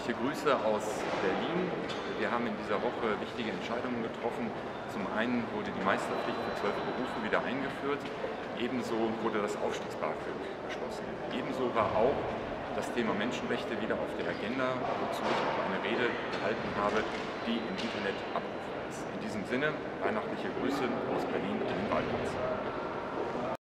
Weihnachtliche Grüße aus Berlin. Wir haben in dieser Woche wichtige Entscheidungen getroffen. Zum einen wurde die Meisterpflicht für 12 Berufe wieder eingeführt. Ebenso wurde das Aufstiegs-BAföG beschlossen. Ebenso war auch das Thema Menschenrechte wieder auf der Agenda, wozu ich auch eine Rede gehalten habe, die im Internet abrufbar ist. In diesem Sinne, weihnachtliche Grüße aus Berlin in den Wahlkreis.